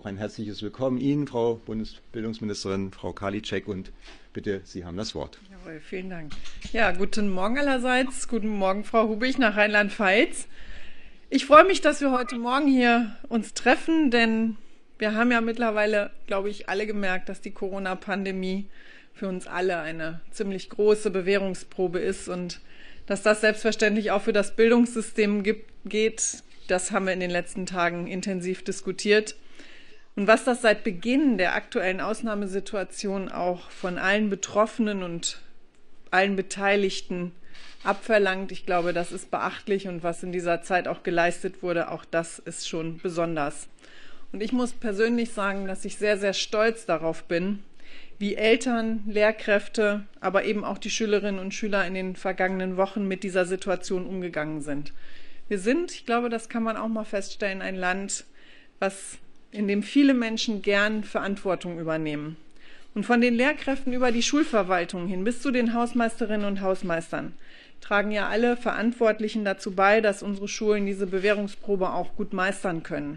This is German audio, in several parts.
Auch ein herzliches Willkommen Ihnen, Frau Bundesbildungsministerin, Frau Karliczek, und bitte, Sie haben das Wort. Jawohl, vielen Dank. Ja, guten Morgen allerseits. Guten Morgen, Frau Hubig nach Rheinland-Pfalz. Ich freue mich, dass wir heute Morgen hier uns treffen, denn wir haben ja mittlerweile, glaube ich, alle gemerkt, dass die Corona-Pandemie für uns alle eine ziemlich große Bewährungsprobe ist und dass das selbstverständlich auch für das Bildungssystem geht. Das haben wir in den letzten Tagen intensiv diskutiert. Und was das seit Beginn der aktuellen Ausnahmesituation auch von allen Betroffenen und allen Beteiligten abverlangt, ich glaube, das ist beachtlich, und was in dieser Zeit auch geleistet wurde, auch das ist schon besonders. Und ich muss persönlich sagen, dass ich sehr, sehr stolz darauf bin, wie Eltern, Lehrkräfte, aber eben auch die Schülerinnen und Schüler in den vergangenen Wochen mit dieser Situation umgegangen sind. Wir sind, ich glaube, das kann man auch mal feststellen, ein Land, in dem viele Menschen gern Verantwortung übernehmen. Und von den Lehrkräften über die Schulverwaltung hin bis zu den Hausmeisterinnen und Hausmeistern tragen ja alle Verantwortlichen dazu bei, dass unsere Schulen diese Bewährungsprobe auch gut meistern können.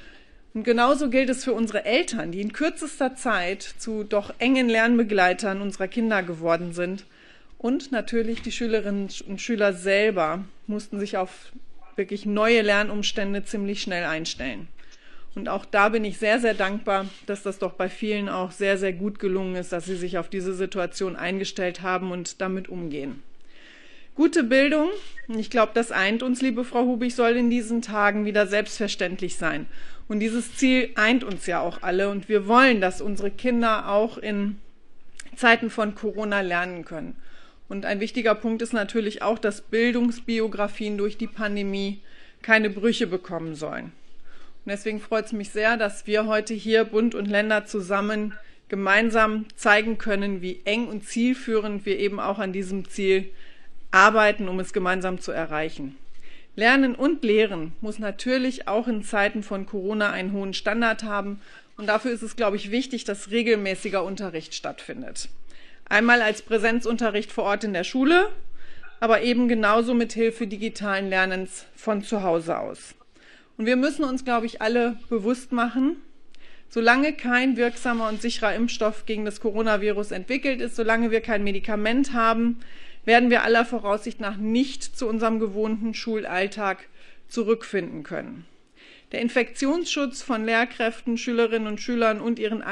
Und genauso gilt es für unsere Eltern, die in kürzester Zeit zu doch engen Lernbegleitern unserer Kinder geworden sind. Und natürlich die Schülerinnen und Schüler selber mussten sich auf wirklich neue Lernumstände ziemlich schnell einstellen. Und auch da bin ich sehr, sehr dankbar, dass das doch bei vielen auch sehr, sehr gut gelungen ist, dass sie sich auf diese Situation eingestellt haben und damit umgehen. Gute Bildung, ich glaube, das eint uns, liebe Frau Hubig, soll in diesen Tagen wieder selbstverständlich sein. Und dieses Ziel eint uns ja auch alle. Und wir wollen, dass unsere Kinder auch in Zeiten von Corona lernen können. Und ein wichtiger Punkt ist natürlich auch, dass Bildungsbiografien durch die Pandemie keine Brüche bekommen sollen. Und deswegen freut es mich sehr, dass wir heute hier Bund und Länder zusammen gemeinsam zeigen können, wie eng und zielführend wir eben auch an diesem Ziel arbeiten, um es gemeinsam zu erreichen. Lernen und Lehren muss natürlich auch in Zeiten von Corona einen hohen Standard haben. Und dafür ist es, glaube ich, wichtig, dass regelmäßiger Unterricht stattfindet. Einmal als Präsenzunterricht vor Ort in der Schule, aber eben genauso mit Hilfe digitalen Lernens von zu Hause aus. Und wir müssen uns, glaube ich, alle bewusst machen, solange kein wirksamer und sicherer Impfstoff gegen das Coronavirus entwickelt ist, solange wir kein Medikament haben, werden wir aller Voraussicht nach nicht zu unserem gewohnten Schulalltag zurückfinden können. Der Infektionsschutz von Lehrkräften, Schülerinnen und Schülern und ihren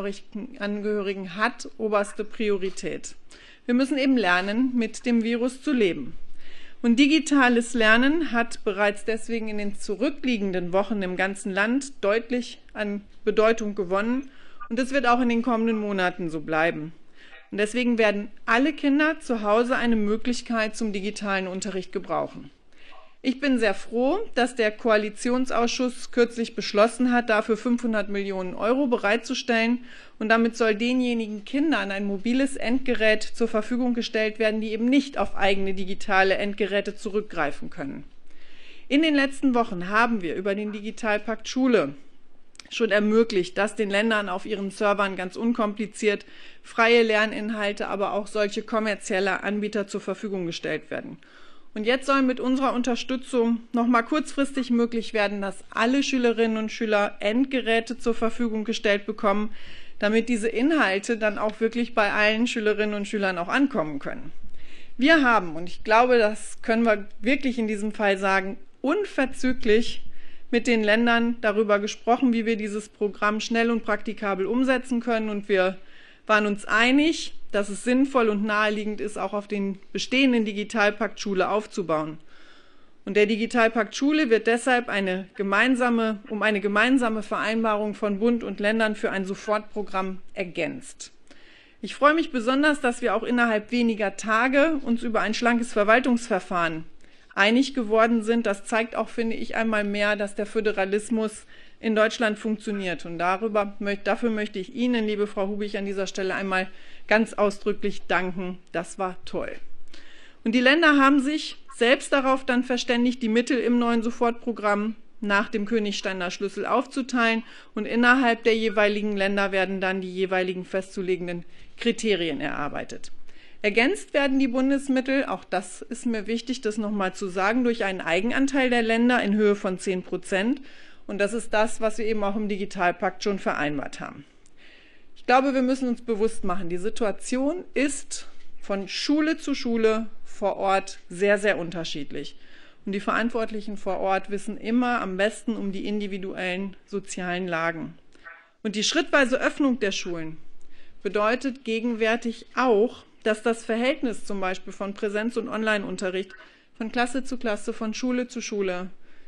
Angehörigen hat oberste Priorität. Wir müssen eben lernen, mit dem Virus zu leben. Und digitales Lernen hat bereits deswegen in den zurückliegenden Wochen im ganzen Land deutlich an Bedeutung gewonnen. Und es wird auch in den kommenden Monaten so bleiben. Und deswegen werden alle Kinder zu Hause eine Möglichkeit zum digitalen Unterricht gebrauchen. Ich bin sehr froh, dass der Koalitionsausschuss kürzlich beschlossen hat, dafür 500 Millionen Euro bereitzustellen. Und damit soll denjenigen Kindern ein mobiles Endgerät zur Verfügung gestellt werden, die eben nicht auf eigene digitale Endgeräte zurückgreifen können. In den letzten Wochen haben wir über den Digitalpakt Schule schon ermöglicht, dass den Ländern auf ihren Servern ganz unkompliziert freie Lerninhalte, aber auch solche kommerzielle Anbieter zur Verfügung gestellt werden. Und jetzt soll mit unserer Unterstützung noch mal kurzfristig möglich werden, dass alle Schülerinnen und Schüler Endgeräte zur Verfügung gestellt bekommen, damit diese Inhalte dann auch wirklich bei allen Schülerinnen und Schülern auch ankommen können. Wir haben, und ich glaube, das können wir wirklich in diesem Fall sagen, unverzüglich mit den Ländern darüber gesprochen, wie wir dieses Programm schnell und praktikabel umsetzen können. Und wir waren uns einig, dass es sinnvoll und naheliegend ist, auch auf den bestehenden Digitalpakt Schule aufzubauen. Und der Digitalpakt Schule wird deshalb um eine gemeinsame Vereinbarung von Bund und Ländern für ein Sofortprogramm ergänzt. Ich freue mich besonders, dass wir auch innerhalb weniger Tage uns über ein schlankes Verwaltungsverfahren einig geworden sind. Das zeigt auch, finde ich, einmal mehr, dass der Föderalismus in Deutschland funktioniert. Und dafür möchte ich Ihnen, liebe Frau Hubig, an dieser Stelle einmal ganz ausdrücklich danken. Das war toll. Und die Länder haben sich selbst darauf dann verständigt, die Mittel im neuen Sofortprogramm nach dem Königsteiner Schlüssel aufzuteilen. Und innerhalb der jeweiligen Länder werden dann die jeweiligen festzulegenden Kriterien erarbeitet. Ergänzt werden die Bundesmittel, auch das ist mir wichtig, das nochmal zu sagen, durch einen Eigenanteil der Länder in Höhe von 10%. Und das ist das, was wir eben auch im Digitalpakt schon vereinbart haben. Ich glaube, wir müssen uns bewusst machen, die Situation ist von Schule zu Schule vor Ort sehr, sehr unterschiedlich. Und die Verantwortlichen vor Ort wissen immer am besten um die individuellen sozialen Lagen. Und die schrittweise Öffnung der Schulen bedeutet gegenwärtig auch, dass das Verhältnis zum Beispiel von Präsenz- und Online-Unterricht von Klasse zu Klasse, von Schule zu Schule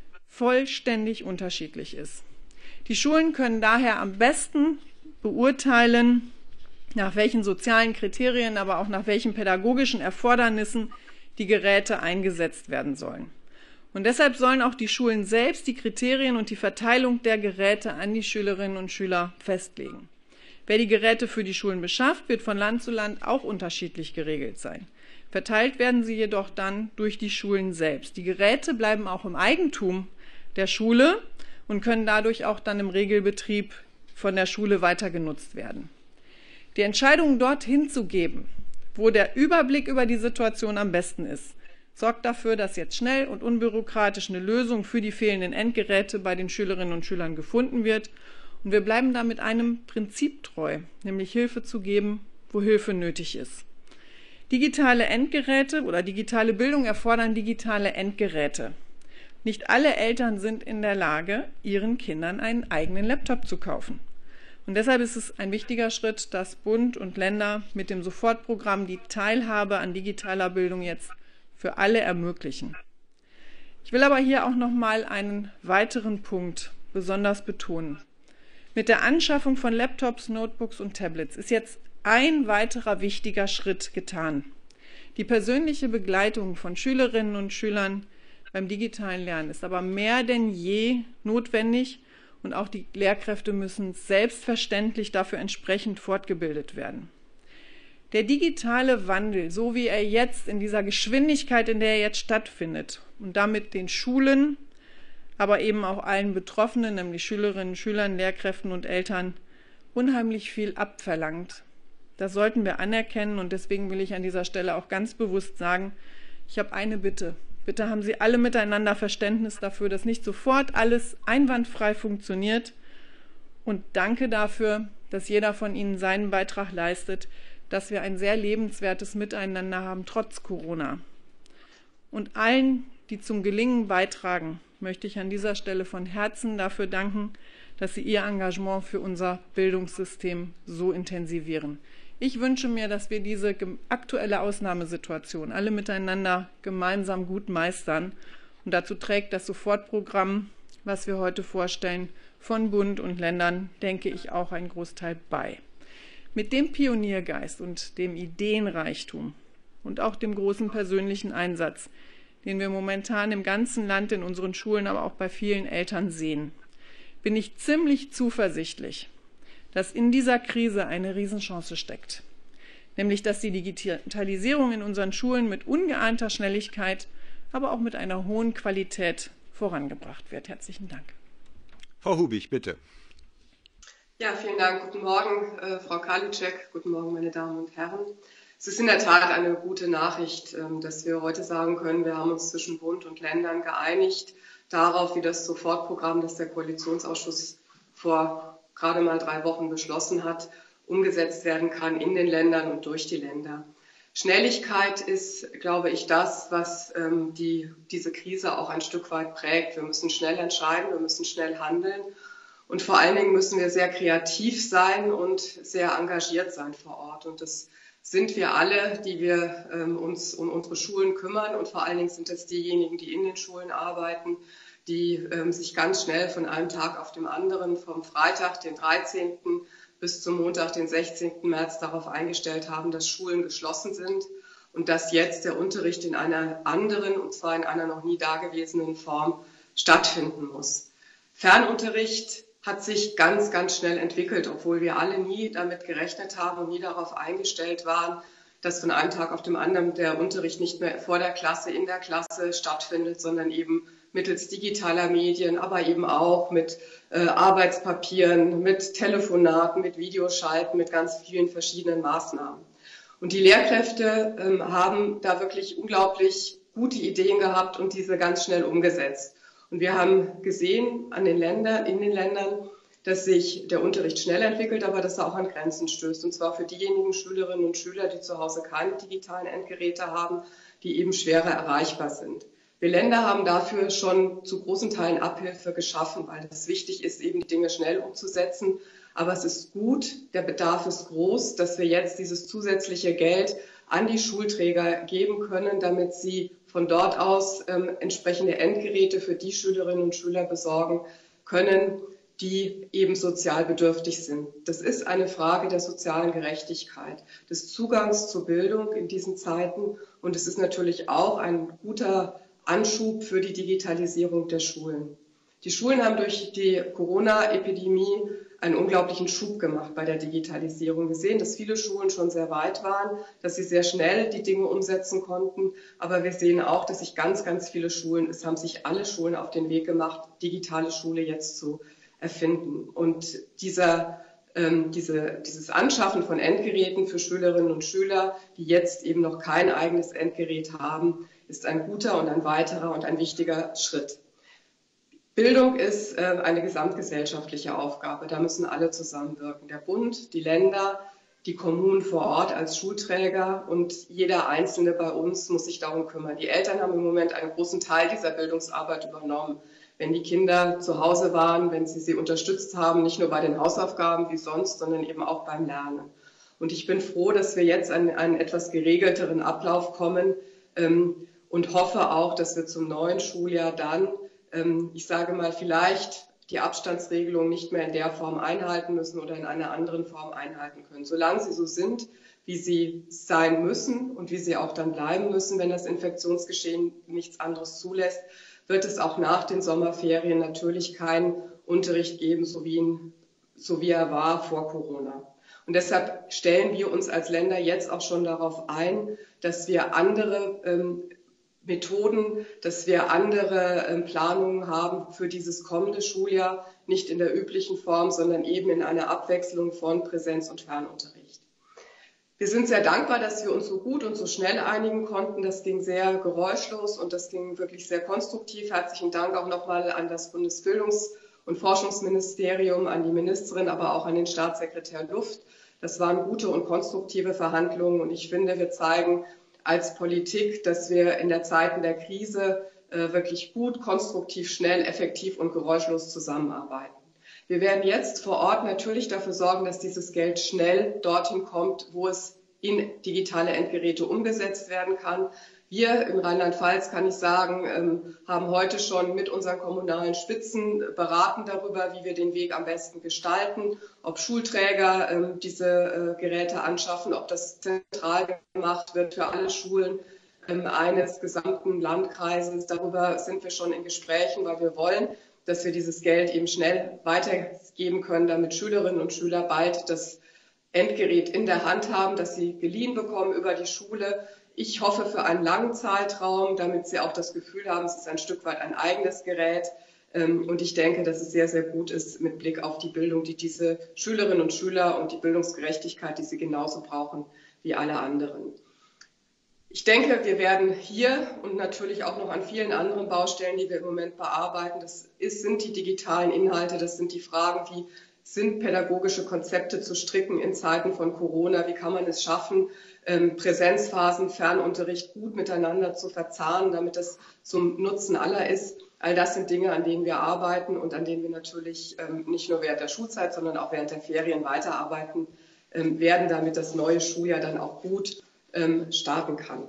vollständig unterschiedlich ist. Die Schulen können daher am besten beurteilen, nach welchen sozialen Kriterien, aber auch nach welchen pädagogischen Erfordernissen die Geräte eingesetzt werden sollen. Und deshalb sollen auch die Schulen selbst die Kriterien und die Verteilung der Geräte an die Schülerinnen und Schüler festlegen. Wer die Geräte für die Schulen beschafft, wird von Land zu Land auch unterschiedlich geregelt sein. Verteilt werden sie jedoch dann durch die Schulen selbst. Die Geräte bleiben auch im Eigentum der Schule und können dadurch auch dann im Regelbetrieb von der Schule weiter genutzt werden. Die Entscheidung, dorthin zu geben, wo der Überblick über die Situation am besten ist, sorgt dafür, dass jetzt schnell und unbürokratisch eine Lösung für die fehlenden Endgeräte bei den Schülerinnen und Schülern gefunden wird. Und wir bleiben damit einem Prinzip treu, nämlich Hilfe zu geben, wo Hilfe nötig ist. Digitale Endgeräte oder digitale Bildung erfordern digitale Endgeräte. Nicht alle Eltern sind in der Lage, ihren Kindern einen eigenen Laptop zu kaufen. Und deshalb ist es ein wichtiger Schritt, dass Bund und Länder mit dem Sofortprogramm die Teilhabe an digitaler Bildung jetzt für alle ermöglichen. Ich will aber hier auch noch mal einen weiteren Punkt besonders betonen. Mit der Anschaffung von Laptops, Notebooks und Tablets ist jetzt ein weiterer wichtiger Schritt getan. Die persönliche Begleitung von Schülerinnen und Schülern beim digitalen Lernen ist aber mehr denn je notwendig und auch die Lehrkräfte müssen selbstverständlich dafür entsprechend fortgebildet werden. Der digitale Wandel, so wie er jetzt in dieser Geschwindigkeit, in der er jetzt stattfindet und damit den Schulen, aber eben auch allen Betroffenen, nämlich Schülerinnen, Schülern, Lehrkräften und Eltern, unheimlich viel abverlangt. Das sollten wir anerkennen und deswegen will ich an dieser Stelle auch ganz bewusst sagen, ich habe eine Bitte. Bitte haben Sie alle miteinander Verständnis dafür, dass nicht sofort alles einwandfrei funktioniert und danke dafür, dass jeder von Ihnen seinen Beitrag leistet, dass wir ein sehr lebenswertes Miteinander haben, trotz Corona. Und allen, die zum Gelingen beitragen, möchte ich an dieser Stelle von Herzen dafür danken, dass Sie Ihr Engagement für unser Bildungssystem so intensivieren. Ich wünsche mir, dass wir diese aktuelle Ausnahmesituation alle miteinander gemeinsam gut meistern. Und dazu trägt das Sofortprogramm, was wir heute vorstellen, von Bund und Ländern, denke ich, auch einen Großteil bei. Mit dem Pioniergeist und dem Ideenreichtum und auch dem großen persönlichen Einsatz, den wir momentan im ganzen Land, in unseren Schulen, aber auch bei vielen Eltern sehen, bin ich ziemlich zuversichtlich, dass in dieser Krise eine Riesenchance steckt. Nämlich, dass die Digitalisierung in unseren Schulen mit ungeahnter Schnelligkeit, aber auch mit einer hohen Qualität vorangebracht wird. Herzlichen Dank. Frau Hubig, bitte. Ja, vielen Dank. Guten Morgen, Frau Karliczek. Guten Morgen, meine Damen und Herren. Es ist in der Tat eine gute Nachricht, dass wir heute sagen können, wir haben uns zwischen Bund und Ländern geeinigt darauf, wie das Sofortprogramm, das der Koalitionsausschuss vor gerade mal 3 Wochen beschlossen hat, umgesetzt werden kann in den Ländern und durch die Länder. Schnelligkeit ist, glaube ich, das, was diese Krise auch ein Stück weit prägt. Wir müssen schnell entscheiden, wir müssen schnell handeln und vor allen Dingen müssen wir sehr kreativ sein und sehr engagiert sein vor Ort. Und das sind wir alle, die wir uns um unsere Schulen kümmern und vor allen Dingen sind es diejenigen, die in den Schulen arbeiten, die sich ganz schnell von einem Tag auf den anderen, vom Freitag, den 13. bis zum Montag, den 16. März darauf eingestellt haben, dass Schulen geschlossen sind und dass jetzt der Unterricht in einer anderen, und zwar in einer noch nie dagewesenen Form stattfinden muss. Fernunterricht hat sich ganz, ganz schnell entwickelt, obwohl wir alle nie damit gerechnet haben und nie darauf eingestellt waren, dass von einem Tag auf den anderen der Unterricht nicht mehr vor der Klasse, in der Klasse stattfindet, sondern eben mittels digitaler Medien, aber eben auch mit Arbeitspapieren, mit Telefonaten, mit Videoschalten, mit ganz vielen verschiedenen Maßnahmen. Und die Lehrkräfte haben da wirklich unglaublich gute Ideen gehabt und diese ganz schnell umgesetzt. Und wir haben gesehen in den Ländern, dass sich der Unterricht schnell entwickelt, aber dass er auch an Grenzen stößt. Und zwar für diejenigen Schülerinnen und Schüler, die zu Hause keine digitalen Endgeräte haben, die eben schwerer erreichbar sind. Wir Länder haben dafür schon zu großen Teilen Abhilfe geschaffen, weil es wichtig ist, eben die Dinge schnell umzusetzen. Aber es ist gut, der Bedarf ist groß, dass wir jetzt dieses zusätzliche Geld an die Schulträger geben können, damit sie von dort aus entsprechende Endgeräte für die Schülerinnen und Schüler besorgen können, die eben sozial bedürftig sind. Das ist eine Frage der sozialen Gerechtigkeit, des Zugangs zur Bildung in diesen Zeiten. Und es ist natürlich auch ein guter Anschub für die Digitalisierung der Schulen. Die Schulen haben durch die Corona-Epidemie einen unglaublichen Schub gemacht bei der Digitalisierung. Wir sehen, dass viele Schulen schon sehr weit waren, dass sie sehr schnell die Dinge umsetzen konnten. Aber wir sehen auch, dass sich ganz, ganz viele Schulen, es haben sich alle Schulen auf den Weg gemacht, digitale Schule jetzt zu erfinden. Und dieses Anschaffen von Endgeräten für Schülerinnen und Schüler, die jetzt eben noch kein eigenes Endgerät haben, ist ein guter und ein weiterer und ein wichtiger Schritt. Bildung ist eine gesamtgesellschaftliche Aufgabe. Da müssen alle zusammenwirken. Der Bund, die Länder, die Kommunen vor Ort als Schulträger und jeder Einzelne bei uns muss sich darum kümmern. Die Eltern haben im Moment einen großen Teil dieser Bildungsarbeit übernommen. Wenn die Kinder zu Hause waren, wenn sie unterstützt haben, nicht nur bei den Hausaufgaben wie sonst, sondern eben auch beim Lernen. Und ich bin froh, dass wir jetzt an einen etwas geregelteren Ablauf kommen und hoffe auch, dass wir zum neuen Schuljahr dann, ich sage mal, vielleicht die Abstandsregelung nicht mehr in der Form einhalten müssen oder in einer anderen Form einhalten können. Solange sie so sind, wie sie sein müssen und wie sie auch dann bleiben müssen, wenn das Infektionsgeschehen nichts anderes zulässt, wird es auch nach den Sommerferien natürlich keinen Unterricht geben, so wie er war vor Corona. Und deshalb stellen wir uns als Länder jetzt auch schon darauf ein, dass wir andere Methoden, dass wir andere Planungen haben für dieses kommende Schuljahr, nicht in der üblichen Form, sondern eben in einer Abwechslung von Präsenz- und Fernunterricht. Wir sind sehr dankbar, dass wir uns so gut und so schnell einigen konnten. Das ging sehr geräuschlos und das ging wirklich sehr konstruktiv. Herzlichen Dank auch nochmal an das Bundesbildungs- und Forschungsministerium, an die Ministerin, aber auch an den Staatssekretär Luft. Das waren gute und konstruktive Verhandlungen und ich finde, wir zeigen als Politik, dass wir in der Zeiten der Krise wirklich gut, konstruktiv, schnell, effektiv und geräuschlos zusammenarbeiten. Wir werden jetzt vor Ort natürlich dafür sorgen, dass dieses Geld schnell dorthin kommt, wo es in digitale Endgeräte umgesetzt werden kann. Wir in Rheinland-Pfalz, kann ich sagen, haben heute schon mit unseren kommunalen Spitzen beraten darüber, wie wir den Weg am besten gestalten, ob Schulträger diese Geräte anschaffen, ob das zentral gemacht wird für alle Schulen eines gesamten Landkreises. Darüber sind wir schon in Gesprächen, weil wir wollen, dass wir dieses Geld eben schnell weitergeben können, damit Schülerinnen und Schüler bald das Endgerät in der Hand haben, dass sie geliehen bekommen über die Schule. Ich hoffe für einen langen Zeitraum, damit sie auch das Gefühl haben, es ist ein Stück weit ein eigenes Gerät. Und ich denke, dass es sehr, sehr gut ist mit Blick auf die Bildung, die diese Schülerinnen und Schüler und die Bildungsgerechtigkeit, die sie genauso brauchen wie alle anderen. Ich denke, wir werden hier und natürlich auch noch an vielen anderen Baustellen, die wir im Moment bearbeiten, sind die digitalen Inhalte, das sind die Fragen, wie sind pädagogische Konzepte zu stricken in Zeiten von Corona, wie kann man es schaffen, Präsenzphasen, Fernunterricht gut miteinander zu verzahnen, damit das zum Nutzen aller ist. All das sind Dinge, an denen wir arbeiten und an denen wir natürlich nicht nur während der Schulzeit, sondern auch während der Ferien weiterarbeiten werden, damit das neue Schuljahr dann auch gut starten kann.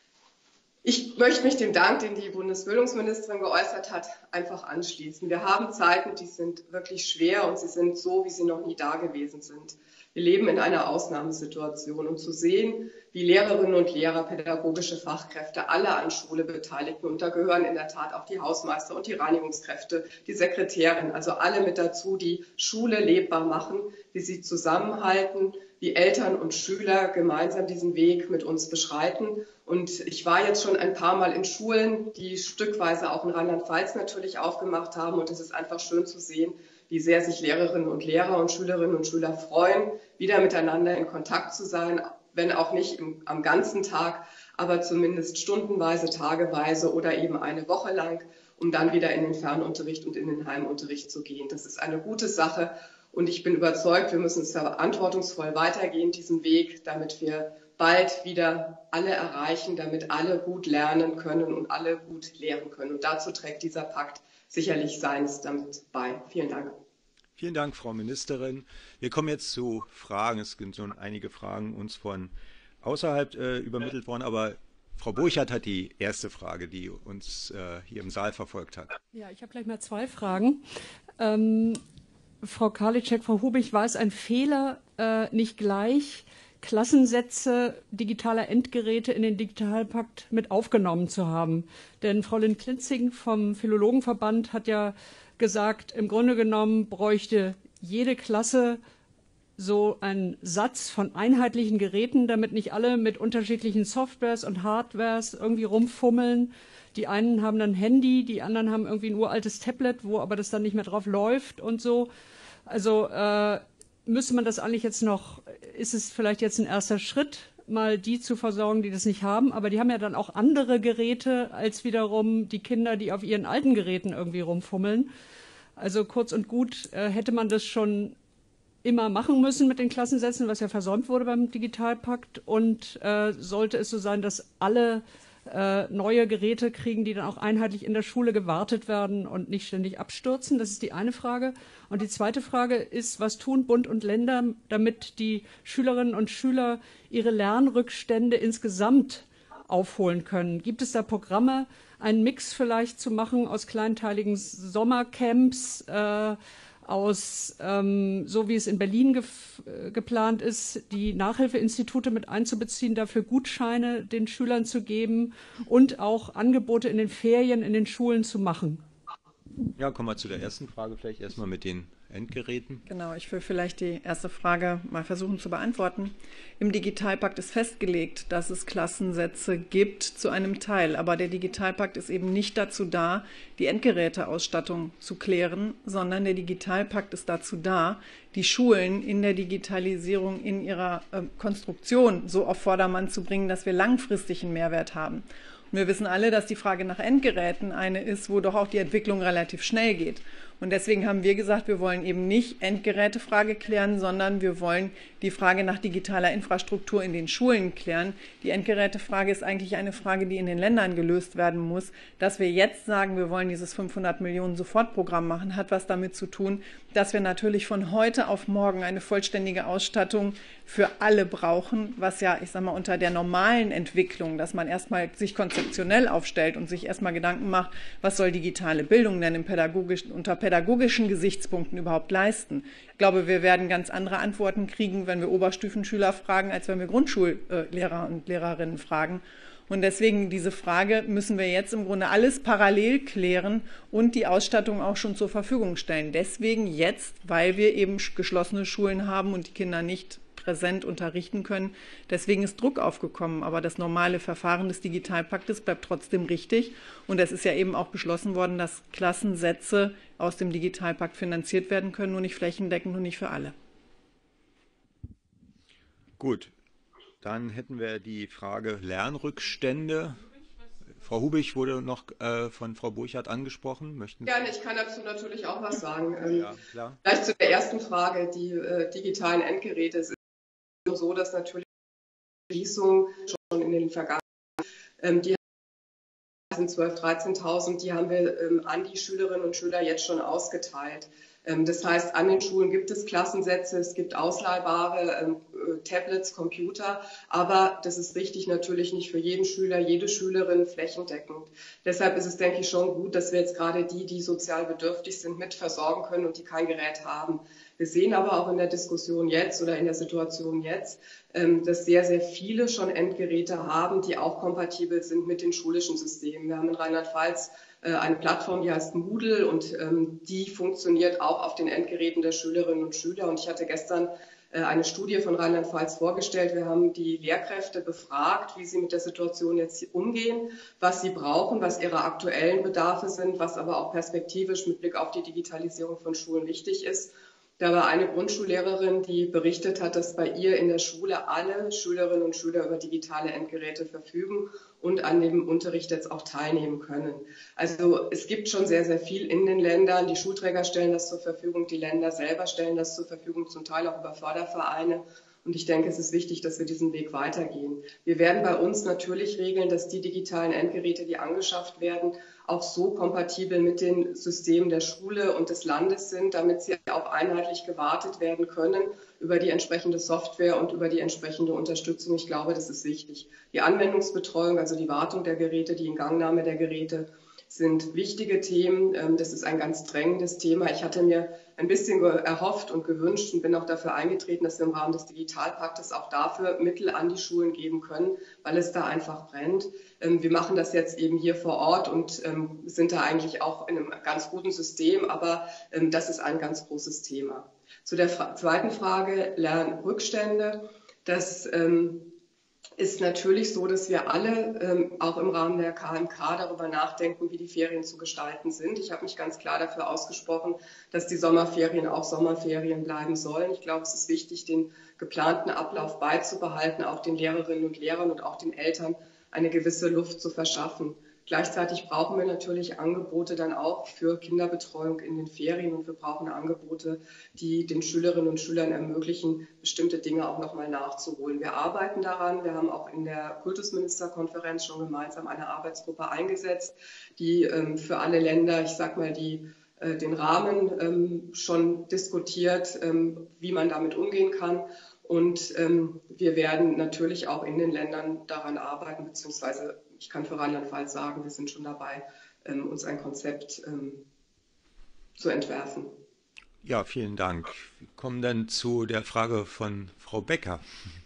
Ich möchte mich dem Dank, den die Bundesbildungsministerin geäußert hat, einfach anschließen. Wir haben Zeiten, die sind wirklich schwer und sie sind so, wie sie noch nie da gewesen sind. Wir leben in einer Ausnahmesituation und zu sehen, wie Lehrerinnen und Lehrer, pädagogische Fachkräfte, alle an Schule Beteiligten, und da gehören in der Tat auch die Hausmeister und die Reinigungskräfte, die Sekretärin, also alle mit dazu, die Schule lebbar machen, wie sie zusammenhalten, wie Eltern und Schüler gemeinsam diesen Weg mit uns beschreiten. Und ich war jetzt schon ein paar Mal in Schulen, die stückweise auch in Rheinland-Pfalz natürlich aufgemacht haben. Und es ist einfach schön zu sehen, wie sehr sich Lehrerinnen und Lehrer und Schülerinnen und Schüler freuen, wieder miteinander in Kontakt zu sein, wenn auch nicht am ganzen Tag, aber zumindest stundenweise, tageweise oder eben eine Woche lang. um dann wieder in den Fernunterricht und in den Heimunterricht zu gehen. Das ist eine gute Sache und ich bin überzeugt, wir müssen es verantwortungsvoll weitergehen, diesen Weg, damit wir bald wieder alle erreichen, damit alle gut lernen können und alle gut lehren können. Und dazu trägt dieser Pakt sicherlich seines damit bei. Vielen Dank. Vielen Dank, Frau Ministerin. Wir kommen jetzt zu Fragen. Es sind schon einige Fragen uns von außerhalb übermittelt worden, aber Frau Burchardt hat die erste Frage, die uns hier im Saal verfolgt hat. Ja, ich habe gleich mal zwei Fragen. Frau Karliczek, Frau Hubig, war es ein Fehler, nicht gleich Klassensätze digitaler Endgeräte in den Digitalpakt mit aufgenommen zu haben? Denn Frau Lind-Klitzing vom Philologenverband hat ja gesagt, im Grunde genommen bräuchte jede Klasse so einen Satz von einheitlichen Geräten, damit nicht alle mit unterschiedlichen Softwares und Hardwares irgendwie rumfummeln. Die einen haben dann ein Handy, die anderen haben irgendwie ein uraltes Tablet, wo aber das dann nicht mehr drauf läuft und so. Also müsste man das eigentlich jetzt noch, ist es vielleicht jetzt ein erster Schritt, mal die zu versorgen, die das nicht haben, aber die haben ja dann auch andere Geräte als wiederum die Kinder, die auf ihren alten Geräten irgendwie rumfummeln. Also kurz und gut hätte man das schon immer machen müssen mit den Klassensätzen, was ja versäumt wurde beim Digitalpakt, und sollte es so sein, dass alle neue Geräte kriegen, die dann auch einheitlich in der Schule gewartet werden und nicht ständig abstürzen. Das ist die eine Frage. Und die zweite Frage ist, was tun Bund und Länder, damit die Schülerinnen und Schüler ihre Lernrückstände insgesamt aufholen können? Gibt es da Programme, einen Mix vielleicht zu machen aus kleinteiligen Sommercamps, aus, so wie es in Berlin geplant ist, die Nachhilfeinstitute mit einzubeziehen, dafür Gutscheine den Schülern zu geben und auch Angebote in den Ferien in den Schulen zu machen? Ja, kommen wir zu der ersten Frage vielleicht erstmal mit den Endgeräten. Genau, ich will vielleicht die erste Frage mal versuchen zu beantworten. Im Digitalpakt ist festgelegt, dass es Klassensätze gibt zu einem Teil, aber der Digitalpakt ist eben nicht dazu da, die Endgeräteausstattung zu klären, sondern der Digitalpakt ist dazu da, die Schulen in der Digitalisierung in ihrer Konstruktion so auf Vordermann zu bringen, dass wir langfristig einen Mehrwert haben. Und wir wissen alle, dass die Frage nach Endgeräten eine ist, wo doch auch die Entwicklung relativ schnell geht. Und deswegen haben wir gesagt, wir wollen eben nicht Endgerätefrage klären, sondern wir wollen die Frage nach digitaler Infrastruktur in den Schulen klären. Die Endgerätefrage ist eigentlich eine Frage, die in den Ländern gelöst werden muss. Dass wir jetzt sagen, wir wollen dieses 500 Millionen Sofortprogramm machen, hat was damit zu tun, dass wir natürlich von heute auf morgen eine vollständige Ausstattung für alle brauchen, was ja, ich sage mal, unter der normalen Entwicklung, dass man erstmal sich konzeptionell aufstellt und sich erstmal Gedanken macht, was soll digitale Bildung denn unter pädagogischen Gesichtspunkten überhaupt leisten. Ich glaube, wir werden ganz andere Antworten kriegen, wenn wir Oberstufenschüler fragen, als wenn wir Grundschullehrer und Lehrerinnen fragen. Und deswegen diese Frage müssen wir jetzt im Grunde alles parallel klären und die Ausstattung auch schon zur Verfügung stellen. Deswegen jetzt, weil wir eben geschlossene Schulen haben und die Kinder nicht präsent unterrichten können. Deswegen ist Druck aufgekommen. Aber das normale Verfahren des Digitalpaktes bleibt trotzdem richtig. Und es ist ja eben auch beschlossen worden, dass Klassensätze aus dem Digitalpakt finanziert werden können, nur nicht flächendeckend und nicht für alle. Gut, dann hätten wir die Frage Lernrückstände. Frau Hubig wurde noch von Frau Burchardt angesprochen. Möchten Sie? Gerne, ich kann dazu natürlich auch was sagen. Ja, klar. Vielleicht zu der ersten Frage, die digitalen Endgeräte. Es ist so, dass natürlich die Schließung schon in den vergangenen die sind 12.000, 13.000, die haben wir an die Schülerinnen und Schüler jetzt schon ausgeteilt. Das heißt, an den Schulen gibt es Klassensätze, es gibt ausleihbare Tablets, Computer, aber das ist richtig, natürlich nicht für jeden Schüler, jede Schülerin flächendeckend. Deshalb ist es, denke ich, schon gut, dass wir jetzt gerade die sozial bedürftig sind, mit versorgen können und die kein Gerät haben. Wir sehen aber auch in der Diskussion jetzt oder in der Situation jetzt, dass sehr, sehr viele schon Endgeräte haben, die auch kompatibel sind mit den schulischen Systemen. Wir haben in Rheinland-Pfalz eine Plattform, die heißt Moodle und die funktioniert auch auf den Endgeräten der Schülerinnen und Schüler. Und ich hatte gestern eine Studie von Rheinland-Pfalz vorgestellt. Wir haben die Lehrkräfte befragt, wie sie mit der Situation jetzt umgehen, was sie brauchen, was ihre aktuellen Bedarfe sind, was aber auch perspektivisch mit Blick auf die Digitalisierung von Schulen wichtig ist. Da war eine Grundschullehrerin, die berichtet hat, dass bei ihr in der Schule alle Schülerinnen und Schüler über digitale Endgeräte verfügen und an dem Unterricht jetzt auch teilnehmen können. Also es gibt schon sehr, sehr viel in den Ländern. Die Schulträger stellen das zur Verfügung, die Länder selber stellen das zur Verfügung, zum Teil auch über Fördervereine. Und ich denke, es ist wichtig, dass wir diesen Weg weitergehen. Wir werden bei uns natürlich regeln, dass die digitalen Endgeräte, die angeschafft werden, auch so kompatibel mit den Systemen der Schule und des Landes sind, damit sie auch einheitlich gewartet werden können über die entsprechende Software und über die entsprechende Unterstützung. Ich glaube, das ist wichtig. Die Anwendungsbetreuung, also die Wartung der Geräte, die Ingangnahme der Geräte, sind wichtige Themen. Das ist ein ganz drängendes Thema. Ich hatte mir ein bisschen erhofft und gewünscht und bin auch dafür eingetreten, dass wir im Rahmen des Digitalpaktes auch dafür Mittel an die Schulen geben können, weil es da einfach brennt. Wir machen das jetzt eben hier vor Ort und sind da eigentlich auch in einem ganz guten System, aber das ist ein ganz großes Thema. Zu der zweiten Frage, Lernrückstände. Das ist natürlich so, dass wir alle auch im Rahmen der KMK darüber nachdenken, wie die Ferien zu gestalten sind. Ich habe mich ganz klar dafür ausgesprochen, dass die Sommerferien auch Sommerferien bleiben sollen. Ich glaube, es ist wichtig, den geplanten Ablauf beizubehalten, auch den Lehrerinnen und Lehrern und auch den Eltern eine gewisse Luft zu verschaffen. Gleichzeitig brauchen wir natürlich Angebote dann auch für Kinderbetreuung in den Ferien und wir brauchen Angebote, die den Schülerinnen und Schülern ermöglichen, bestimmte Dinge auch nochmal nachzuholen. Wir arbeiten daran. Wir haben auch in der Kultusministerkonferenz schon gemeinsam eine Arbeitsgruppe eingesetzt, die für alle Länder, ich sag mal, den Rahmen schon diskutiert, wie man damit umgehen kann. Und wir werden natürlich auch in den Ländern daran arbeiten, beziehungsweise ich kann für Rheinland-Pfalz sagen, wir sind schon dabei, uns ein Konzept zu entwerfen. Ja, vielen Dank. Wir kommen dann zu der Frage von Frau Becker.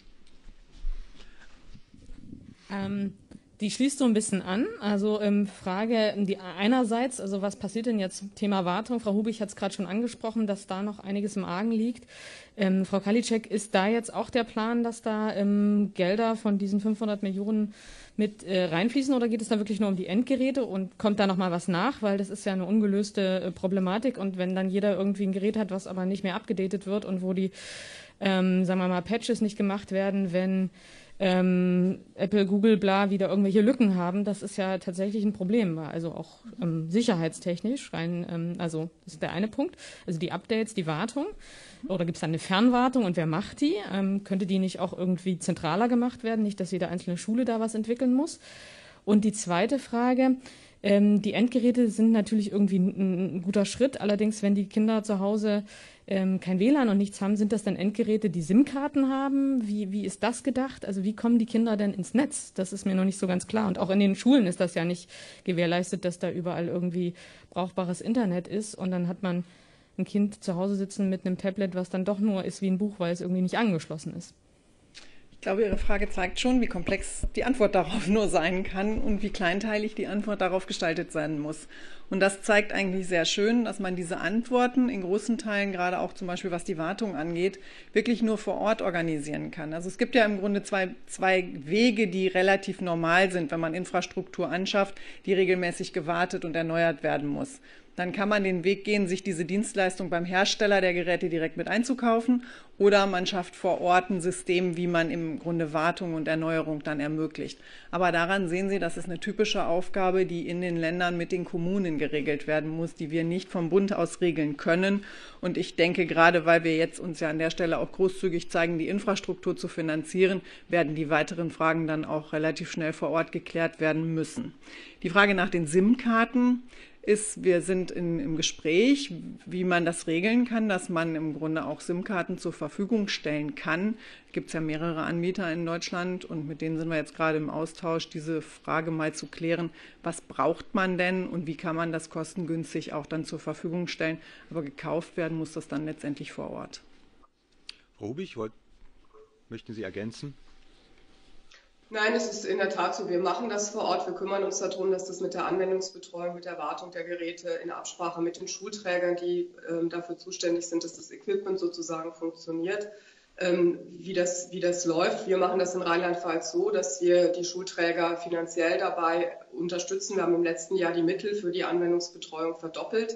Die schließt so ein bisschen an. Also Frage, die einerseits, also was passiert denn jetzt zum Thema Wartung? Frau Hubich hat es gerade schon angesprochen, dass da noch einiges im Argen liegt. Frau Karliczek, ist da jetzt auch der Plan, dass da Gelder von diesen 500 Millionen mit reinfließen oder geht es da wirklich nur um die Endgeräte und kommt da nochmal was nach? Weil das ist ja eine ungelöste Problematik und wenn dann jeder irgendwie ein Gerät hat, was aber nicht mehr abgedatet wird und wo die, sagen wir mal, Patches nicht gemacht werden, wenn Apple, Google, bla, wieder irgendwelche Lücken haben, das ist ja tatsächlich ein Problem, also auch sicherheitstechnisch rein, also das ist der eine Punkt, also die Updates, die Wartung, oder gibt es da eine Fernwartung und wer macht die? Könnte die nicht auch irgendwie zentraler gemacht werden, nicht, dass jede einzelne Schule da was entwickeln muss? Und die zweite Frage, die Endgeräte sind natürlich irgendwie ein guter Schritt, allerdings, wenn die Kinder zu Hause kein WLAN und nichts haben, sind das dann Endgeräte, die SIM-Karten haben? Wie ist das gedacht? Also wie kommen die Kinder denn ins Netz? Das ist mir noch nicht so ganz klar. Und auch in den Schulen ist das ja nicht gewährleistet, dass da überall irgendwie brauchbares Internet ist. Und dann hat man ein Kind zu Hause sitzen mit einem Tablet, was dann doch nur ist wie ein Buch, weil es irgendwie nicht angeschlossen ist. Ich glaube, Ihre Frage zeigt schon, wie komplex die Antwort darauf nur sein kann und wie kleinteilig die Antwort darauf gestaltet sein muss. Und das zeigt eigentlich sehr schön, dass man diese Antworten in großen Teilen, gerade auch zum Beispiel was die Wartung angeht, wirklich nur vor Ort organisieren kann. Also es gibt ja im Grunde zwei Wege, die relativ normal sind, wenn man Infrastruktur anschafft, die regelmäßig gewartet und erneuert werden muss. Dann kann man den Weg gehen, sich diese Dienstleistung beim Hersteller der Geräte direkt mit einzukaufen oder man schafft vor Ort ein System, wie man im Grunde Wartung und Erneuerung dann ermöglicht. Aber daran sehen Sie, das ist eine typische Aufgabe, die in den Ländern mit den Kommunen geregelt werden muss, die wir nicht vom Bund aus regeln können. Und ich denke, gerade weil wir jetzt uns ja an der Stelle auch großzügig zeigen, die Infrastruktur zu finanzieren, werden die weiteren Fragen dann auch relativ schnell vor Ort geklärt werden müssen. Die Frage nach den SIM-Karten ist, wir sind im Gespräch, wie man das regeln kann, dass man im Grunde auch SIM-Karten zur Verfügung stellen kann. Es gibt ja mehrere Anbieter in Deutschland und mit denen sind wir jetzt gerade im Austausch, diese Frage mal zu klären, was braucht man denn und wie kann man das kostengünstig auch dann zur Verfügung stellen. Aber gekauft werden muss das dann letztendlich vor Ort. Frau Hubich, möchten Sie ergänzen? Nein, es ist in der Tat so. Wir machen das vor Ort. Wir kümmern uns darum, dass das mit der Anwendungsbetreuung, mit der Wartung der Geräte in Absprache mit den Schulträgern, die dafür zuständig sind, dass das Equipment sozusagen funktioniert, wie das läuft. Wir machen das in Rheinland-Pfalz so, dass wir die Schulträger finanziell dabei unterstützen. Wir haben im letzten Jahr die Mittel für die Anwendungsbetreuung verdoppelt.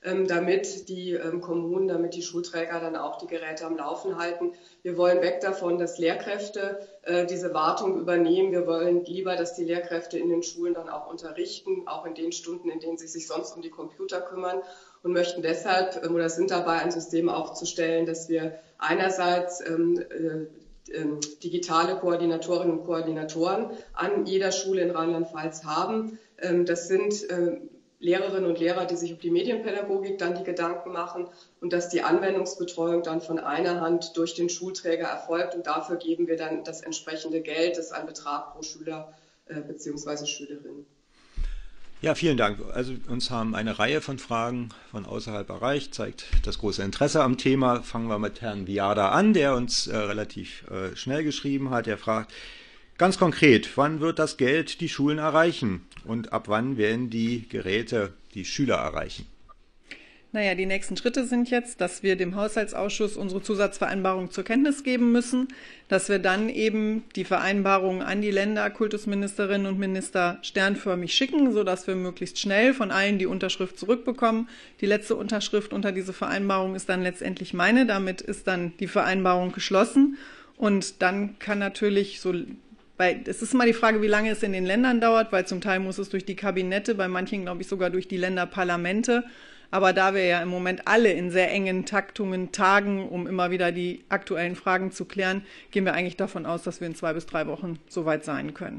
damit die Kommunen, damit die Schulträger dann auch die Geräte am Laufen halten. Wir wollen weg davon, dass Lehrkräfte diese Wartung übernehmen. Wir wollen lieber, dass die Lehrkräfte in den Schulen dann auch unterrichten, auch in den Stunden, in denen sie sich sonst um die Computer kümmern, und möchten deshalb oder sind dabei, ein System aufzustellen, dass wir einerseits digitale Koordinatorinnen und Koordinatoren an jeder Schule in Rheinland-Pfalz haben. Das sind Lehrerinnen und Lehrer, die sich um die Medienpädagogik dann die Gedanken machen, und dass die Anwendungsbetreuung dann von einer Hand durch den Schulträger erfolgt, und dafür geben wir dann das entsprechende Geld, das ist ein Betrag pro Schüler bzw. Schülerin. Ja, vielen Dank. Also uns haben eine Reihe von Fragen von außerhalb erreicht, zeigt das große Interesse am Thema. Fangen wir mit Herrn Viada an, der uns relativ schnell geschrieben hat. Er fragt ganz konkret, wann wird das Geld die Schulen erreichen und ab wann werden die Geräte die Schüler erreichen? Naja, die nächsten Schritte sind jetzt, dass wir dem Haushaltsausschuss unsere Zusatzvereinbarung zur Kenntnis geben müssen, dass wir dann eben die Vereinbarung an die Länder, Kultusministerinnen und Minister sternförmig schicken, sodass wir möglichst schnell von allen die Unterschrift zurückbekommen. Die letzte Unterschrift unter diese Vereinbarung ist dann letztendlich meine. Damit ist dann die Vereinbarung geschlossen. Und dann kann natürlich so, weil es ist immer die Frage, wie lange es in den Ländern dauert, weil zum Teil muss es durch die Kabinette, bei manchen glaube ich sogar durch die Länderparlamente. Aber da wir ja im Moment alle in sehr engen Taktungen tagen, um immer wieder die aktuellen Fragen zu klären, gehen wir eigentlich davon aus, dass wir in 2 bis 3 Wochen soweit sein können.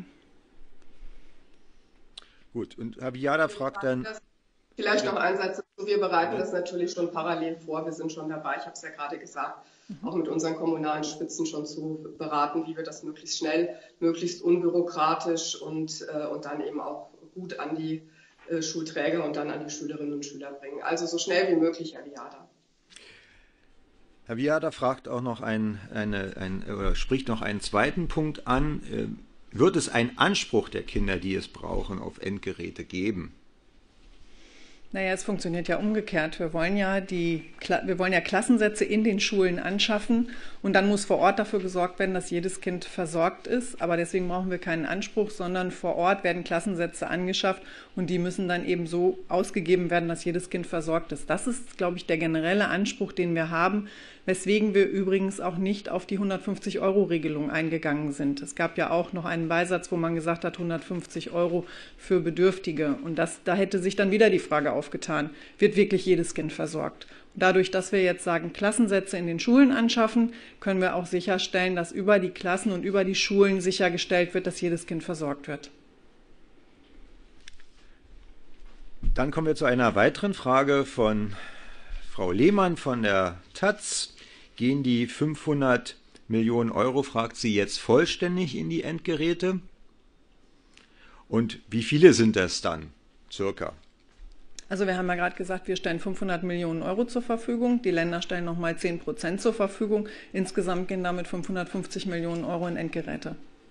Gut, und Herr Viada fragt dann... Vielleicht noch ein Satz dazu. Wir bereiten das natürlich schon parallel vor. Wir sind schon dabei, ich habe es ja gerade gesagt, auch mit unseren kommunalen Spitzen schon zu beraten, wie wir das möglichst schnell, möglichst unbürokratisch und dann eben auch gut an die Schulträger und dann an die Schülerinnen und Schüler bringen. Also so schnell wie möglich, Herr Viada. Herr Viada fragt auch noch oder spricht noch einen zweiten Punkt an. Wird es einen Anspruch der Kinder, die es brauchen, auf Endgeräte geben? Naja, es funktioniert ja umgekehrt. Wir wollen ja Klassensätze in den Schulen anschaffen, und dann muss vor Ort dafür gesorgt werden, dass jedes Kind versorgt ist. Aber deswegen brauchen wir keinen Anspruch, sondern vor Ort werden Klassensätze angeschafft, und die müssen dann eben so ausgegeben werden, dass jedes Kind versorgt ist. Das ist, glaube ich, der generelle Anspruch, den wir haben, weswegen wir übrigens auch nicht auf die 150-Euro-Regelung eingegangen sind. Es gab ja auch noch einen Beisatz, wo man gesagt hat, 150 Euro für Bedürftige. Und da hätte sich dann wieder die Frage aufgetan, wird wirklich jedes Kind versorgt? Und dadurch, dass wir jetzt sagen, Klassensätze in den Schulen anschaffen, können wir auch sicherstellen, dass über die Klassen und über die Schulen sichergestellt wird, dass jedes Kind versorgt wird. Dann kommen wir zu einer weiteren Frage von Frau Lehmann von der taz. Gehen die 500 Millionen Euro, fragt sie, jetzt vollständig in die Endgeräte? Und wie viele sind das dann, circa? Also wir haben ja gerade gesagt, wir stellen 500 Millionen Euro zur Verfügung. Die Länder stellen nochmal 10% zur Verfügung. Insgesamt gehen damit 550 Millionen Euro in Endgeräte.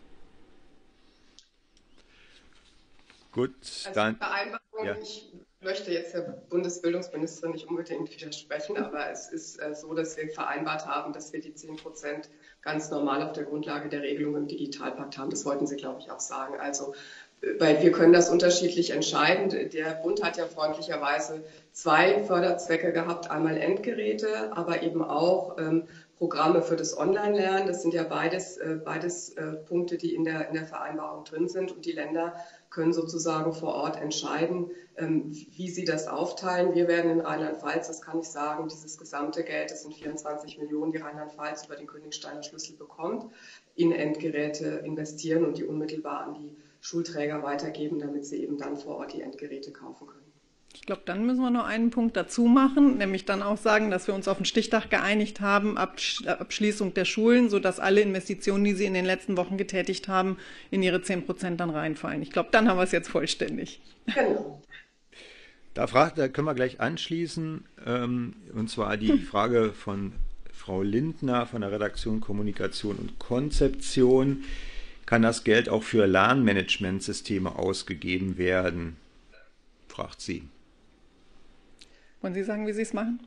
Gut, dann... Ja. Ich möchte jetzt der Bundesbildungsministerin nicht unbedingt widersprechen, aber es ist so, dass wir vereinbart haben, dass wir die 10% ganz normal auf der Grundlage der Regelung im Digitalpakt haben. Das wollten Sie, glaube ich, auch sagen. Also, weil wir können das unterschiedlich entscheiden. Der Bund hat ja freundlicherweise 2 Förderzwecke gehabt. Einmal Endgeräte, aber eben auch Programme für das Online-Lernen. Das sind ja beides Punkte, die in der Vereinbarung drin sind. Und die Länder können sozusagen vor Ort entscheiden, wie sie das aufteilen. Wir werden in Rheinland-Pfalz, das kann ich sagen, dieses gesamte Geld, das sind 24 Millionen, die Rheinland-Pfalz über den Königsteiner Schlüssel bekommt, in Endgeräte investieren und die unmittelbar an die Schulträger weitergeben, damit sie eben dann vor Ort die Endgeräte kaufen können. Ich glaube, dann müssen wir noch einen Punkt dazu machen, nämlich dann auch sagen, dass wir uns auf einen Stichtag geeinigt haben, Abschließung der Schulen, sodass alle Investitionen, die sie in den letzten Wochen getätigt haben, in ihre 10% dann reinfallen. Ich glaube, dann haben wir es jetzt vollständig. Genau. Da können wir gleich anschließen, und zwar die Frage von Frau Lindner von der Redaktion Kommunikation und Konzeption. Kann das Geld auch für Lernmanagementsysteme ausgegeben werden? Fragt sie. Wollen Sie sagen, wie Sie es machen?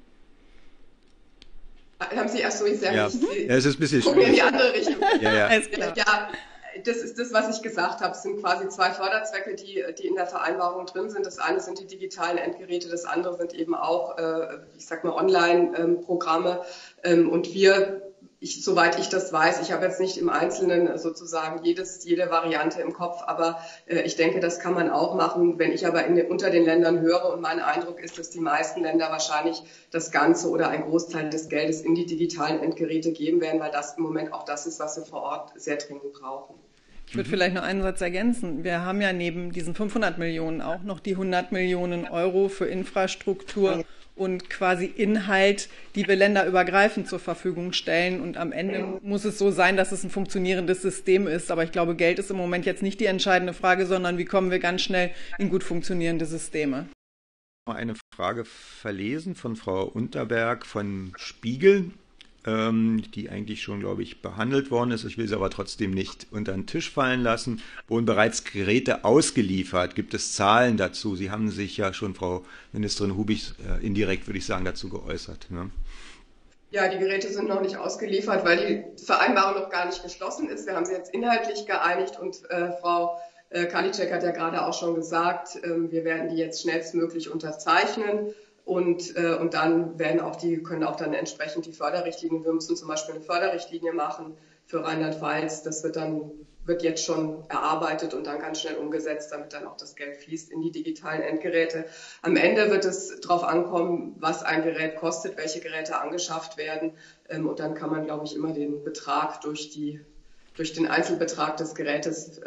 Haben Sie erst so, ich sage ja. nicht. Ja, es ist ein bisschen schwierig. In die andere Richtung. Ja. Alles klar. Ja, Das ist das, was ich gesagt habe. Es sind quasi zwei Förderzwecke, die in der Vereinbarung drin sind. Das eine sind die digitalen Endgeräte, das andere sind eben auch, ich sag mal, Online-Programme. Und soweit ich das weiß, ich habe jetzt nicht im Einzelnen sozusagen jede Variante im Kopf, aber ich denke, das kann man auch machen. Wenn ich aber unter den Ländern höre und mein Eindruck ist, dass die meisten Länder wahrscheinlich das Ganze oder einen Großteil des Geldes in die digitalen Endgeräte geben werden, weil das im Moment auch das ist, was wir vor Ort sehr dringend brauchen. Ich würde vielleicht noch einen Satz ergänzen. Wir haben ja neben diesen 500 Millionen auch noch die 100 Millionen Euro für Infrastruktur und quasi Inhalt, die wir länderübergreifend zur Verfügung stellen. Und am Ende muss es so sein, dass es ein funktionierendes System ist. Aber ich glaube, Geld ist im Moment jetzt nicht die entscheidende Frage, sondern wie kommen wir ganz schnell in gut funktionierende Systeme. Eine Frage verlesen von Frau Unterberg von Spiegel, die eigentlich schon, glaube ich, behandelt worden ist. Ich will sie aber trotzdem nicht unter den Tisch fallen lassen. Wurden bereits Geräte ausgeliefert? Gibt es Zahlen dazu? Sie haben sich ja schon, Frau Ministerin Hubig, indirekt, würde ich sagen, dazu geäußert. Ne? Ja, die Geräte sind noch nicht ausgeliefert, weil die Vereinbarung noch gar nicht geschlossen ist. Wir haben sie jetzt inhaltlich geeinigt und Frau Karliczek hat ja gerade auch schon gesagt, wir werden die jetzt schnellstmöglich unterzeichnen. Und dann können auch dann entsprechend die Förderrichtlinien, wir müssen zum Beispiel eine Förderrichtlinie machen für Rheinland-Pfalz, das wird jetzt schon erarbeitet und dann ganz schnell umgesetzt, damit dann auch das Geld fließt in die digitalen Endgeräte. Am Ende wird es darauf ankommen, was ein Gerät kostet, welche Geräte angeschafft werden und dann kann man, glaube ich, immer den Betrag durch den Einzelbetrag des Gerätes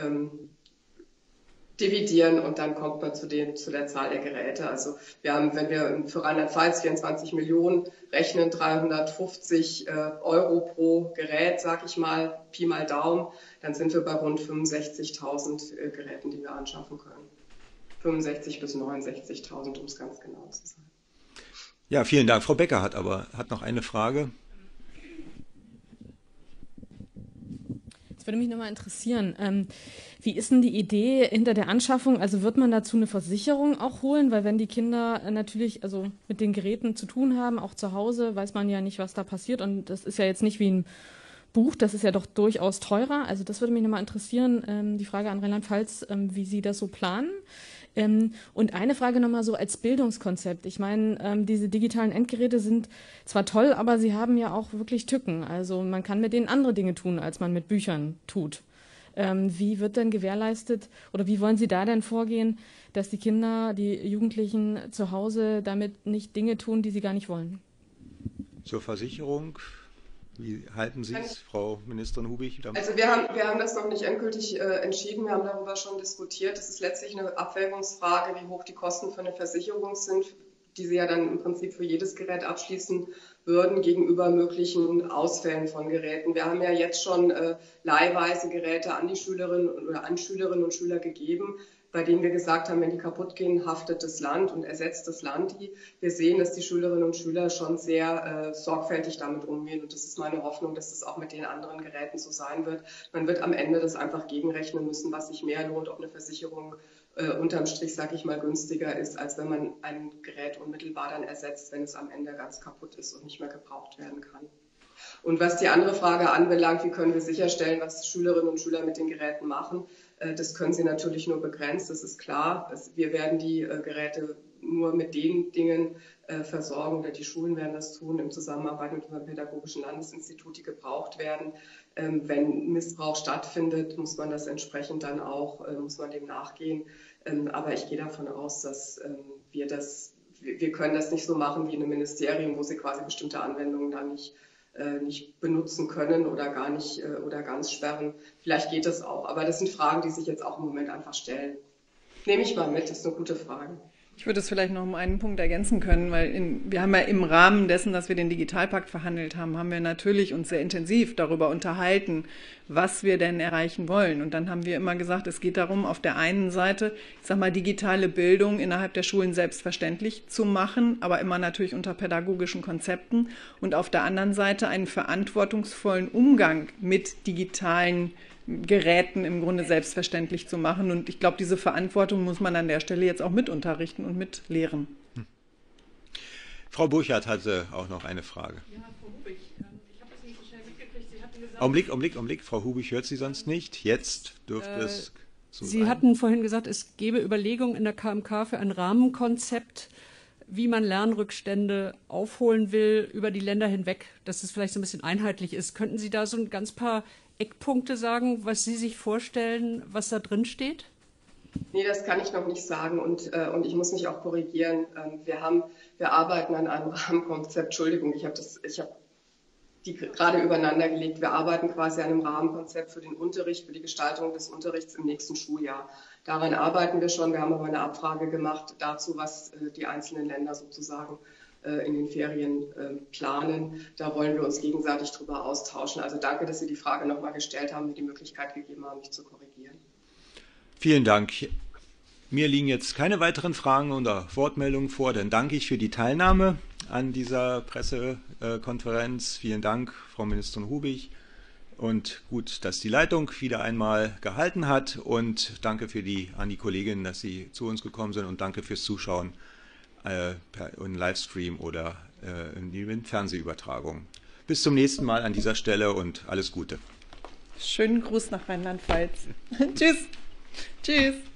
dividieren und dann kommt man zu der Zahl der Geräte. Also wir haben, wenn wir für Rheinland-Pfalz 24 Millionen rechnen, 350 Euro pro Gerät, sag ich mal, Pi mal Daumen, dann sind wir bei rund 65.000 Geräten, die wir anschaffen können. 65.000 bis 69.000, um es ganz genau zu sagen. Ja, vielen Dank. Frau Becker hat noch eine Frage. Das würde mich nochmal interessieren. Wie ist denn die Idee hinter der Anschaffung? Also wird man dazu eine Versicherung auch holen? Weil wenn die Kinder natürlich mit den Geräten zu tun haben, auch zu Hause, weiß man ja nicht, was da passiert. Und das ist ja jetzt nicht wie ein Buch, das ist ja doch durchaus teurer. Also das würde mich nochmal interessieren, die Frage an Rheinland-Pfalz, wie Sie das so planen. Und eine Frage nochmal so als Bildungskonzept. Ich meine, diese digitalen Endgeräte sind zwar toll, aber sie haben ja auch wirklich Tücken. Also man kann mit denen andere Dinge tun, als man mit Büchern tut. Wie wird denn gewährleistet oder wie wollen Sie da denn vorgehen, dass die Kinder, die Jugendlichen zu Hause damit nicht Dinge tun, die sie gar nicht wollen? Zur Versicherung, wie halten Sie es, Frau Ministerin Hubig? Also wir haben das noch nicht endgültig entschieden, wir haben darüber schon diskutiert. Es ist letztlich eine Abwägungsfrage, wie hoch die Kosten für eine Versicherung sind, die Sie ja dann im Prinzip für jedes Gerät abschließen würden gegenüber möglichen Ausfällen von Geräten. Wir haben ja jetzt schon leihweise Geräte an die Schülerinnen und Schüler gegeben, bei denen wir gesagt haben, wenn die kaputt gehen, haftet das Land und ersetzt das Land die. Wir sehen, dass die Schülerinnen und Schüler schon sehr sorgfältig damit umgehen und das ist meine Hoffnung, dass das auch mit den anderen Geräten so sein wird. Man wird am Ende das einfach gegenrechnen müssen, was sich mehr lohnt, ob eine Versicherung unterm Strich, sage ich mal, günstiger ist, als wenn man ein Gerät unmittelbar dann ersetzt, wenn es am Ende ganz kaputt ist und nicht mehr gebraucht werden kann. Und was die andere Frage anbelangt, wie können wir sicherstellen, was Schülerinnen und Schüler mit den Geräten machen, das können sie natürlich nur begrenzt, das ist klar. Wir werden die Geräte nur mit den Dingen versorgen oder die Schulen werden das tun in Zusammenarbeit mit unserem Pädagogischen Landesinstitut, die gebraucht werden. Wenn Missbrauch stattfindet, muss man das entsprechend dann auch, muss man dem nachgehen. Aber ich gehe davon aus, dass wir können das nicht so machen wie in einem Ministerium, wo sie quasi bestimmte Anwendungen dann nicht benutzen können oder gar nicht oder ganz sperren. Vielleicht geht das auch, aber das sind Fragen, die sich jetzt auch im Moment einfach stellen. Nehme ich mal mit, das ist eine gute Frage. Ich würde es vielleicht noch um einen Punkt ergänzen können, weil wir haben ja im Rahmen dessen, dass wir den Digitalpakt verhandelt haben, haben wir natürlich uns sehr intensiv darüber unterhalten, was wir denn erreichen wollen. Und dann haben wir immer gesagt, es geht darum, auf der einen Seite, ich sag mal, digitale Bildung innerhalb der Schulen selbstverständlich zu machen, aber immer natürlich unter pädagogischen Konzepten und auf der anderen Seite einen verantwortungsvollen Umgang mit digitalen Geräten im Grunde selbstverständlich zu machen. Und ich glaube, diese Verantwortung muss man an der Stelle jetzt auch mit unterrichten und mit lehren. Frau Burchardt hatte auch noch eine Frage. Ja, Frau Hubig, ich habe das nicht so schnell mitgekriegt. Sie hatten Augenblick. Frau Hubig hört Sie sonst nicht. Jetzt dürfte es so Sie sein. hatten vorhin gesagt, es gäbe Überlegungen in der KMK für ein Rahmenkonzept, wie man Lernrückstände aufholen will über die Länder hinweg, dass es vielleicht so ein bisschen einheitlich ist. Könnten Sie da so ein ganz paar Eckpunkte sagen, was Sie sich vorstellen, was da drin steht? Nee, das kann ich noch nicht sagen und ich muss mich auch korrigieren. Wir arbeiten an einem Rahmenkonzept. Entschuldigung, ich habe die gerade übereinander gelegt. Wir arbeiten quasi an einem Rahmenkonzept für den Unterricht, für die Gestaltung des Unterrichts im nächsten Schuljahr. Daran arbeiten wir schon. Wir haben aber eine Abfrage gemacht dazu, was die einzelnen Länder sozusagen in den Ferien planen. Da wollen wir uns gegenseitig drüber austauschen. Also danke, dass Sie die Frage nochmal gestellt haben, mir die Möglichkeit gegeben haben, mich zu korrigieren. Vielen Dank. Mir liegen jetzt keine weiteren Fragen oder Wortmeldungen vor. Dann danke ich für die Teilnahme an dieser Pressekonferenz. Vielen Dank, Frau Ministerin Hubig. Und gut, dass die Leitung wieder einmal gehalten hat. Und danke an die Kolleginnen, dass Sie zu uns gekommen sind. Und danke fürs Zuschauen im Livestream oder in Fernsehübertragung. Bis zum nächsten Mal an dieser Stelle und alles Gute. Schönen Gruß nach Rheinland-Pfalz. Tschüss. Tschüss.